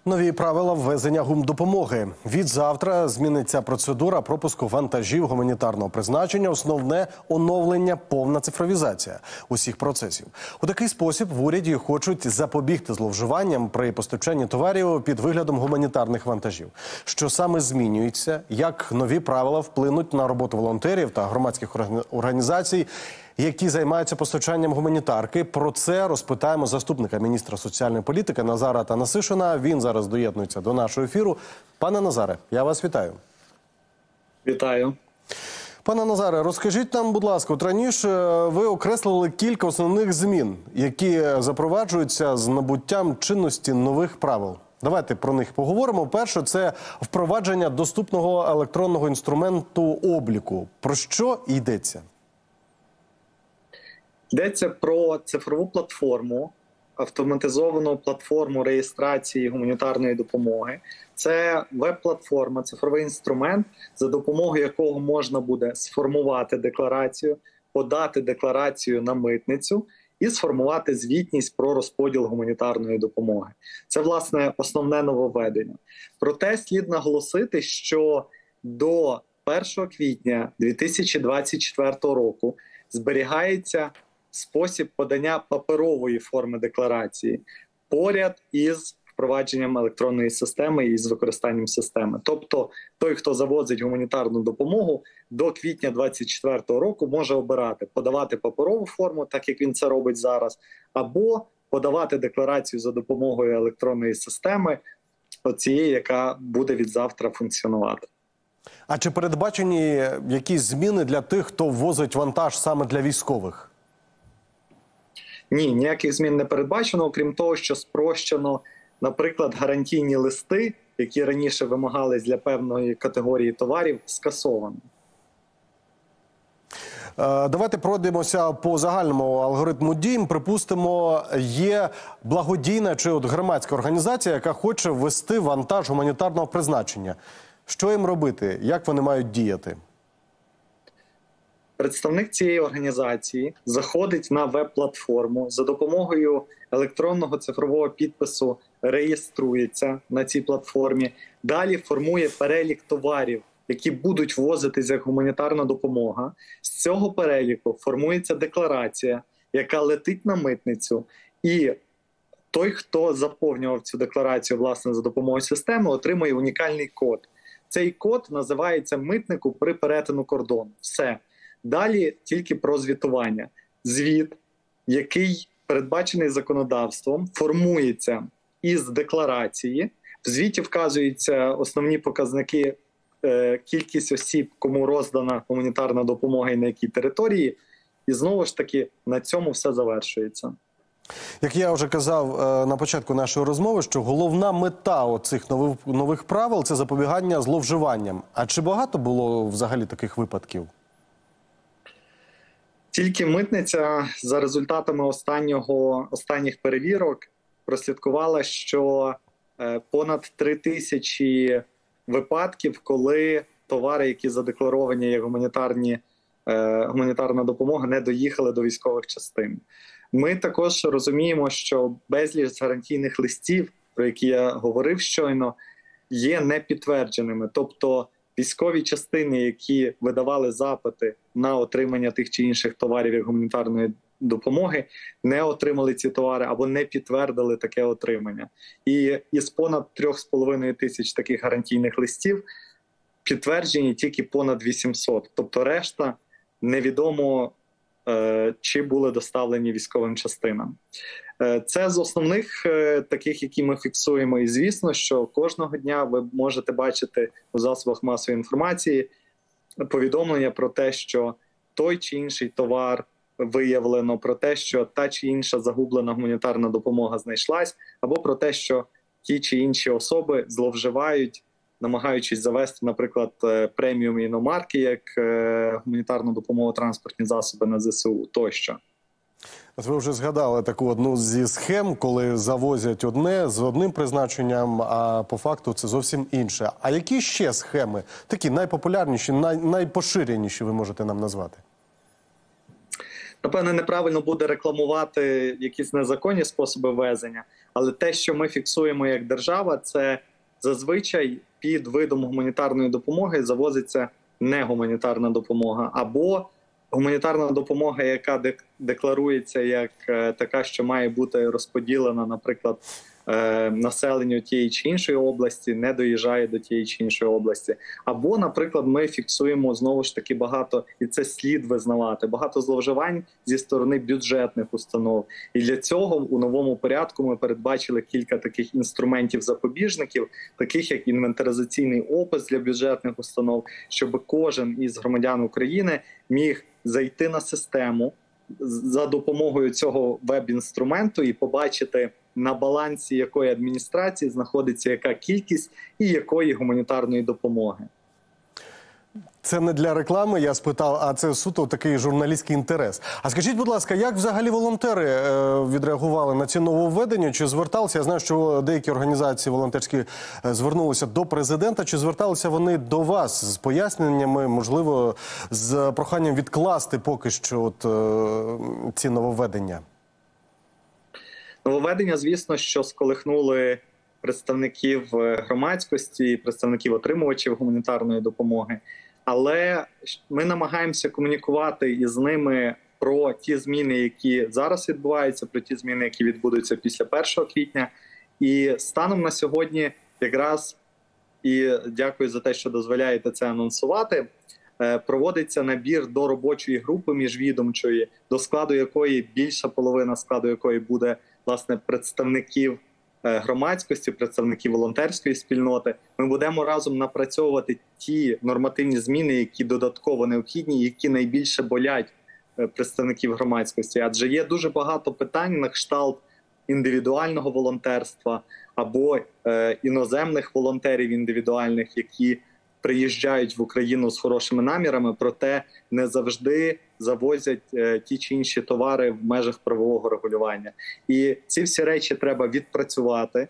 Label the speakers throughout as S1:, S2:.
S1: Нові правила ввезення гумдопомоги. Від завтра зміниться процедура пропуску вантажів гуманітарного призначення. Основне оновлення – повна цифровізація усіх процесів. У такий спосіб в уряді хочуть запобігти зловживанням при постачанні товарів під виглядом гуманітарних вантажів. Що саме змінюється, як нові правила вплинуть на роботу волонтерів та громадських організацій, які займаються постачанням гуманітарки. Про це розпитаємо заступника міністра соціальної політики Назара Танасишина. Він зараз доєднується до нашого ефіру. Пане Назаре, я вас вітаю.
S2: Вітаю.
S1: Пане Назаре, розкажіть нам, будь ласка, от раніше ви окреслили кілька основних змін, які запроваджуються з набуттям чинності нових правил. Давайте про них поговоримо. Перше – це впровадження доступного електронного інструменту обліку. Про що йдеться?
S2: Йдеться про цифрову платформу, автоматизовану платформу реєстрації гуманітарної допомоги. Це веб-платформа, цифровий інструмент, за допомогою якого можна буде сформувати декларацію, подати декларацію на митницю і сформувати звітність про розподіл гуманітарної допомоги. Це, власне, основне нововведення. Проте слід наголосити, що до 1 квітня 2024 року зберігається спосіб подання паперової форми декларації поряд із впровадженням електронної системи і з використанням системи. Тобто той, хто завозить гуманітарну допомогу, до квітня 2024 року може обирати подавати паперову форму, так як він це робить зараз, або подавати декларацію за допомогою електронної системи, цієї, яка буде від завтра функціонувати.
S1: А чи передбачені якісь зміни для тих, хто ввозить вантаж саме для військових?
S2: Ні, ніяких змін не передбачено, окрім того, що спрощено, наприклад, гарантійні листи, які раніше вимагались для певної категорії товарів, скасовано.
S1: Давайте пройдемося по загальному алгоритму дій. Припустимо, є благодійна чи громадська організація, яка хоче ввести вантаж гуманітарного призначення. Що їм робити? Як вони мають діяти?
S2: Представник цієї організації заходить на веб-платформу, за допомогою електронного цифрового підпису реєструється на цій платформі, далі формує перелік товарів, які будуть ввозитись як гуманітарна допомога. З цього переліку формується декларація, яка летить на митницю, і той, хто заповнював цю декларацію, власне, за допомогою системи, отримує унікальний код. Цей код називається митнику при перетину кордону. Все. Далі тільки про звітування. Звіт, який передбачений законодавством, формується із декларації. В звіті вказуються основні показники, кількість осіб, кому роздана гуманітарна допомога і на якій території. І знову ж таки, на цьому все завершується.
S1: Як я вже казав на початку нашої розмови, що головна мета оцих нових правил – це запобігання зловживанням. А чи багато було взагалі таких випадків?
S2: Тільки митниця за результатами останніх перевірок прослідкувала, що понад 3000 випадків, коли товари, які задекларовані як гуманітарна допомога, не доїхали до військових частин. Ми також розуміємо, що безліч гарантійних листів, про які я говорив щойно, є непідтвердженими. Тобто військові частини, які видавали запити на отримання тих чи інших товарів як гуманітарної допомоги, не отримали ці товари або не підтвердили таке отримання. І із понад 3500 таких гарантійних листів підтверджені тільки понад 800. Тобто решта невідомо, чи були доставлені військовим частинам. Це з основних таких, які ми фіксуємо. І звісно, що кожного дня ви можете бачити у засобах масової інформації повідомлення про те, що той чи інший товар виявлено, про те, що та чи інша загублена гуманітарна допомога знайшлась, або про те, що ті чи інші особи зловживають, намагаючись завести, наприклад, преміум іномарки як гуманітарну допомогу, транспортні засоби на ЗСУ тощо.
S1: Ви вже згадали таку одну зі схем, коли завозять одне з одним призначенням, а по факту це зовсім інше. А які ще схеми, такі найпопулярніші, найпоширеніші ви можете нам назвати?
S2: Напевне, неправильно буде рекламувати якісь незаконні способи ввезення, Але те, що ми фіксуємо як держава, це зазвичай під видом гуманітарної допомоги завозиться не гуманітарна допомога, або гуманітарна допомога, яка декларується як така, що має бути розподілена, наприклад, населенню тієї чи іншої області, не доїжджає до тієї чи іншої області. Або, наприклад, ми фіксуємо знову ж таки багато, і це слід визнавати, багато зловживань зі сторони бюджетних установ. І для цього у новому порядку ми передбачили кілька таких інструментів-запобіжників, таких як інвентаризаційний опис для бюджетних установ, щоб кожен із громадян України міг зайти на систему за допомогою цього веб-інструменту і побачити, на балансі якої адміністрації знаходиться яка кількість і якої гуманітарної допомоги.
S1: Це не для реклами, я спитав, а це суто такий журналістський інтерес. А скажіть, будь ласка, як взагалі волонтери відреагували на ці нововведення? Чи зверталися? Я знаю, що деякі організації волонтерські звернулися до президента. Чи зверталися вони до вас з поясненнями, можливо, з проханням відкласти поки що ці нововведення?
S2: Нововведення, звісно, що сколихнули представників громадськості, представників отримувачів гуманітарної допомоги. Але ми намагаємося комунікувати із ними про ті зміни, які зараз відбуваються, про ті зміни, які відбудуться після 1 квітня. І станом на сьогодні якраз, і дякую за те, що дозволяєте це анонсувати, проводиться набір до робочої групи міжвідомчої, до складу якої більша половина складу якої буде, власне, представників громадськості, представників волонтерської спільноти. Ми будемо разом напрацьовувати ті нормативні зміни, які додатково необхідні, які найбільше болять представників громадськості. Адже є дуже багато питань на кшталт індивідуального волонтерства або іноземних волонтерів індивідуальних, які приїжджають в Україну з хорошими намірами, проте не завжди завозять ті чи інші товари в межах правового регулювання. І ці всі речі треба відпрацювати,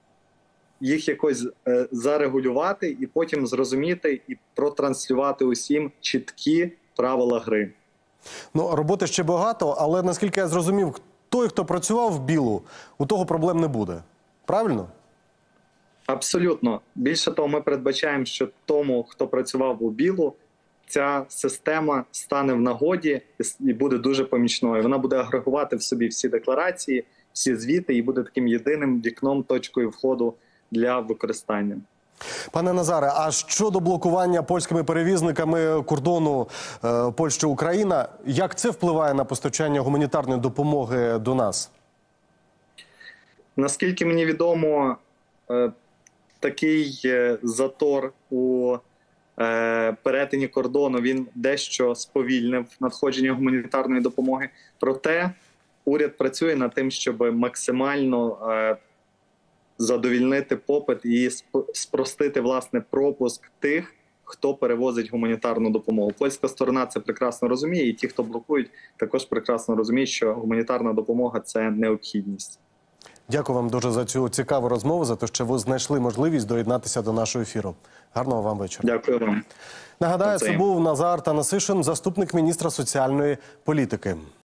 S2: їх якось зарегулювати і потім зрозуміти і протранслювати усім чіткі правила гри.
S1: Ну, роботи ще багато, але наскільки я зрозумів, той, хто працював в білу, у того проблем не буде. Правильно?
S2: Абсолютно. Більше того, ми передбачаємо, що тому, хто працював у білу, ця система стане в нагоді і буде дуже помічною. Вона буде агрегувати в собі всі декларації, всі звіти і буде таким єдиним вікном, точкою входу для використання.
S1: Пане Назаре, а щодо блокування польськими перевізниками кордону Польща-Україна, як це впливає на постачання гуманітарної допомоги до нас?
S2: Наскільки мені відомо, такий затор у перетині кордону, він дещо сповільнив надходження гуманітарної допомоги. Проте уряд працює над тим, щоб максимально задовільнити попит і спростити, власне, пропуск тих, хто перевозить гуманітарну допомогу. Польська сторона це прекрасно розуміє, і ті, хто блокують, також прекрасно розуміють, що гуманітарна допомога – це необхідність.
S1: Дякую вам дуже за цю цікаву розмову, за те, що ви знайшли можливість доєднатися до нашого ефіру. Гарного вам вечора.
S2: Дякую вам.
S1: Нагадаю, це був Назар Танасишин, заступник міністра соціальної політики.